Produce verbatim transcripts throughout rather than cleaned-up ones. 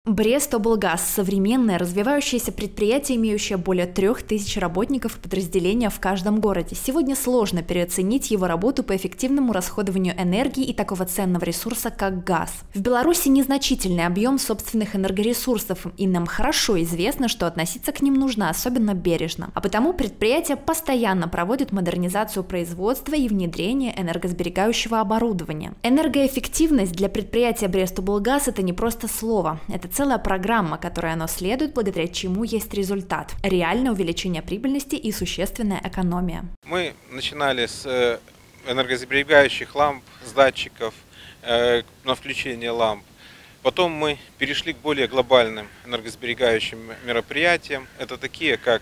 Брест-Облгаз – современное, развивающееся предприятие, имеющее более трех тысяч работников и подразделения в каждом городе. Сегодня сложно переоценить его работу по эффективному расходованию энергии и такого ценного ресурса, как газ. В Беларуси незначительный объем собственных энергоресурсов, и нам хорошо известно, что относиться к ним нужно особенно бережно. А потому предприятие постоянно проводит модернизацию производства и внедрение энергосберегающего оборудования. Энергоэффективность для предприятия Брест-Облгаз – это не просто слово, это целая программа, которой оно следует, благодаря чему есть результат – реальное увеличение прибыльности и существенная экономия. Мы начинали с энергосберегающих ламп, с датчиков э, на включение ламп. Потом мы перешли к более глобальным энергосберегающим мероприятиям. Это такие, как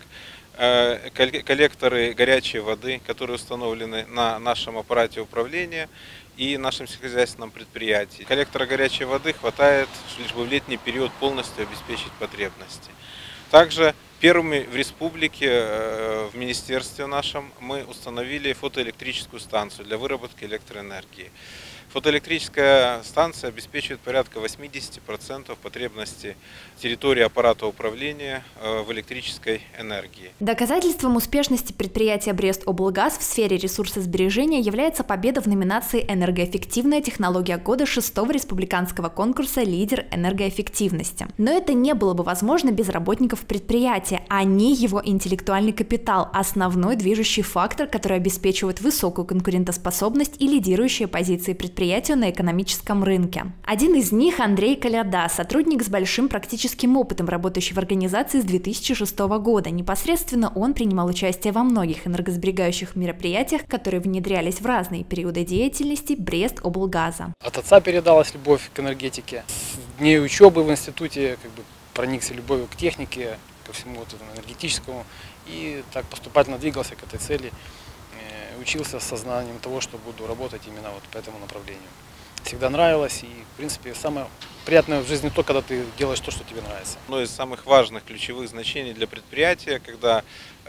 э, коллекторы горячей воды, которые установлены на нашем аппарате управления и нашем сельскохозяйственном предприятии. Коллектора горячей воды хватает, лишь бы в летний период полностью обеспечить потребности. Также первыми в республике, в министерстве нашем, мы установили фотоэлектрическую станцию для выработки электроэнергии. Фотоэлектрическая станция обеспечивает порядка восьмидесяти процентов потребности территории аппарата управления в электрической энергии. Доказательством успешности предприятия Брест-Облгаз в сфере ресурсосбережения является победа в номинации «Энергоэффективная технология года» шестого республиканского конкурса «Лидер энергоэффективности». Но это не было бы возможно без работников предприятия. Они его интеллектуальный капитал, основной движущий фактор, который обеспечивает высокую конкурентоспособность и лидирующие позиции предприятия на экономическом рынке. Один из них – Андрей Коляда, сотрудник с большим практическим опытом, работающий в организации с две тысячи шестого года. Непосредственно он принимал участие во многих энергосберегающих мероприятиях, которые внедрялись в разные периоды деятельности Брест-Облгаза. От отца передалась любовь к энергетике. С дней учебы в институте как бы проникся любовью к технике, ко всему вот этому энергетическому, и так поступательно двигался к этой цели. Учился с сознанием того, что буду работать именно вот по этому направлению. Всегда нравилось, и в принципе самое приятное в жизни то, когда ты делаешь то, что тебе нравится. Одно из самых важных ключевых значений для предприятия, когда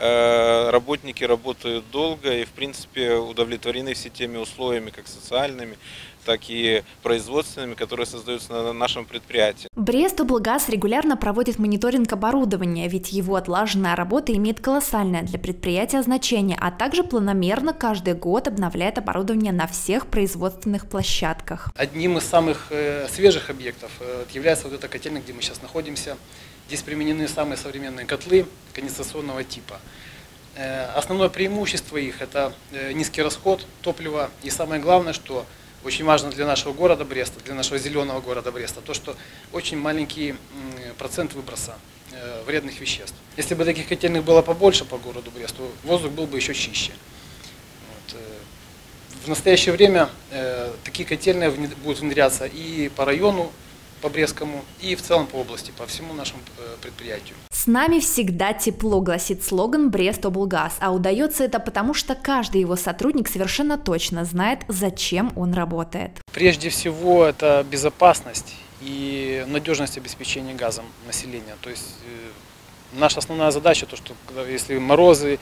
э, работники работают долго и в принципе удовлетворены все теми условиями, как социальными, так и производственными, которые создаются на нашем предприятии. Брест-Облгаз регулярно проводит мониторинг оборудования, ведь его отлаженная работа имеет колоссальное для предприятия значение, а также планомерно каждый год обновляет оборудование на всех производственных площадках. Одним из самых э, свежих объектов э, является вот эта котельная, где мы сейчас находимся. Здесь применены самые современные котлы конденсационного типа. Э, основное преимущество их – это э, низкий расход топлива, и самое главное, что очень важно для нашего города Бреста, для нашего зеленого города Бреста, то, что очень маленький процент выброса э, вредных веществ. Если бы таких котельных было побольше по городу Бресту, воздух был бы еще чище. Вот, э, в настоящее время э, такие котельные внед, будут внедряться и по району, по Брестскому, и в целом по области, по всему нашему э, предприятию. С нами всегда тепло, гласит слоган Брест-Облгаз, а удается это потому, что каждый его сотрудник совершенно точно знает, зачем он работает. Прежде всего это безопасность и надежность обеспечения газом населения. То есть э, наша основная задача, то, что если морозы,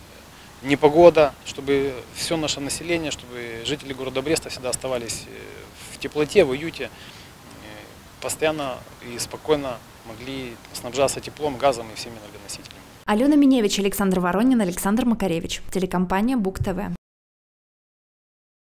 непогода, чтобы все наше население, чтобы жители города Бреста всегда оставались в теплоте, в уюте, постоянно и спокойно могли снабжаться теплом, газом и всеми энергоносителями. Алена Миневич, Александр Воронин, Александр Макаревич. Телекомпания Буг ТВ.